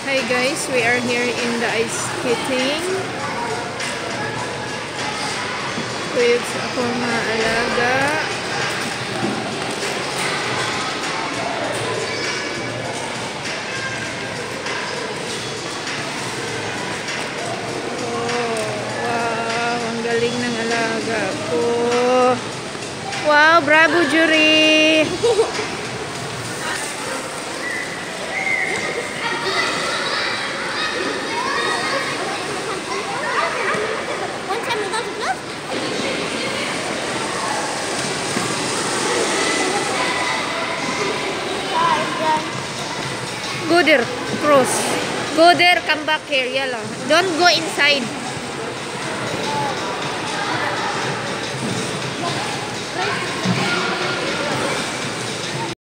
Hi guys, we are here in the ice skating with akong mga alaga. Oh, wow, ang galing ng alaga ko. Wow, bravo jury! Go there, cross. Go there, come back here. Yala. Don't go inside.